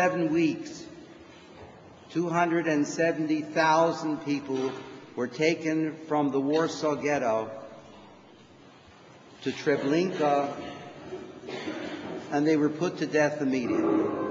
7 weeks, 270,000 people were taken from the Warsaw Ghetto to Treblinka, and they were put to death immediately.